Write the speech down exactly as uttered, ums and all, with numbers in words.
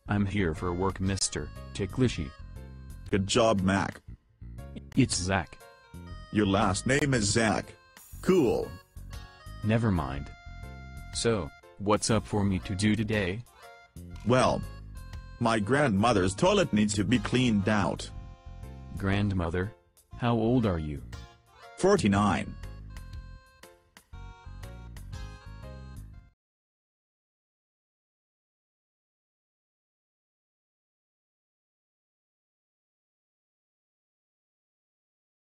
I'm here for work, Mister Ticklishy. Good job, Mac. It's Zach. Your last name is Zach. Cool. Never mind. So, what's up for me to do today? Well, my grandmother's toilet needs to be cleaned out. Grandmother? How old are you? forty-nine.